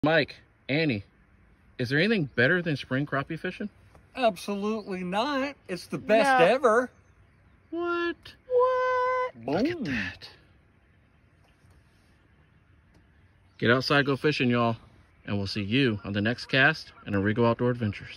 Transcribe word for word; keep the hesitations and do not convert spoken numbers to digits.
Mike, Annie, is there anything better than spring crappie fishing? Absolutely not. It's the best No. ever. What? What? Look at that. Get outside, go fishing, y'all. And we'll see you on the next cast in Arrigo Outdoor Adventures.